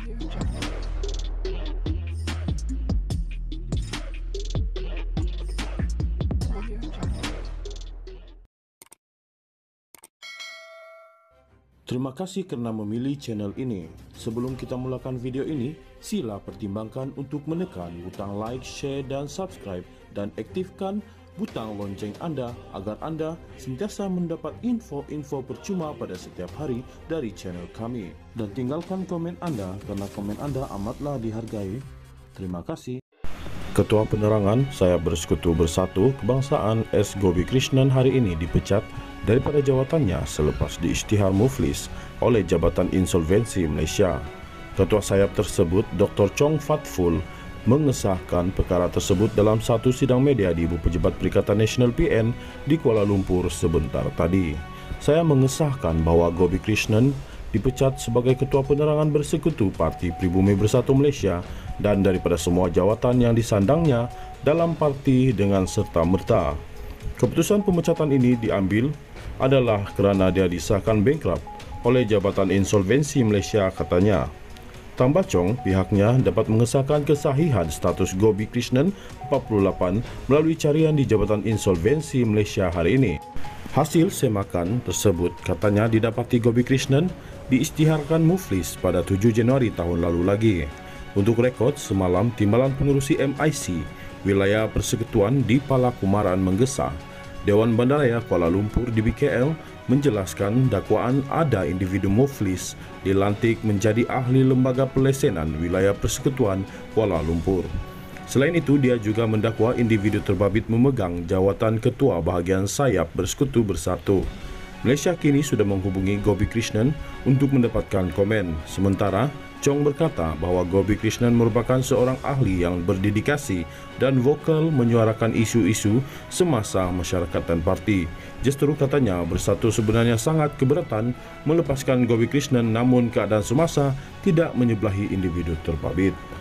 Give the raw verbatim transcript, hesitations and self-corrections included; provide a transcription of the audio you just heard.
Terima kasih karena memilih channel ini. Sebelum kita mulakan video ini, sila pertimbangkan untuk menekan butang like, share, dan subscribe, dan aktifkan butang lonceng Anda agar Anda sentiasa mendapat info-info percuma pada setiap hari dari channel kami. Dan tinggalkan komen Anda karena komen Anda amatlah dihargai. Terima kasih. Ketua Penerangan Sayap Bersekutu Bersatu Kebangsaan S. Gobi Krishnan hari ini dipecat daripada jawatannya selepas diisytihar muflis oleh Jabatan Insolvensi Malaysia. Ketua sayap tersebut, Doktor Chong Fat Ful, mengesahkan perkara tersebut dalam satu sidang media di Ibu Pejabat Perikatan Nasional P N di Kuala Lumpur sebentar tadi. Saya mengesahkan bahawa Gobi Krishnan dipecat sebagai Ketua Penerangan Bersekutu Parti Pribumi Bersatu Malaysia dan daripada semua jawatan yang disandangnya dalam parti dengan serta-merta. Keputusan pemecatan ini diambil adalah kerana dia disahkan bankrupt oleh Jabatan Insolvensi Malaysia, katanya. Tambah Chong, pihaknya dapat mengesahkan kesahihan status Gobi Krishnan empat puluh lapan melalui carian di Jabatan Insolvensi Malaysia hari ini. Hasil semakan tersebut katanya didapati Gobi Krishnan diisytiharkan muflis pada tujuh Januari tahun lalu lagi. Untuk rekod, semalam Timbalan Pengurusi M I C Wilayah Persekutuan di Palakumaran menggesah Dewan Bandaraya Kuala Lumpur di B K L menjelaskan dakwaan ada individu muflis dilantik menjadi ahli Lembaga Pelesenan Wilayah Persekutuan Kuala Lumpur. Selain itu, dia juga mendakwa individu terbabit memegang jawatan Ketua Bahagian Sayap Bersekutu Bersatu. Malaysia kini sudah menghubungi Gobi Krishnan untuk mendapatkan komen. Sementara, Chong berkata bahawa Gobi Krishnan merupakan seorang ahli yang berdedikasi dan vokal menyuarakan isu-isu semasa masyarakat dan parti. Justru katanya Bersatu sebenarnya sangat keberatan melepaskan Gobi Krishnan, namun keadaan semasa tidak menyebelahi individu terbabit.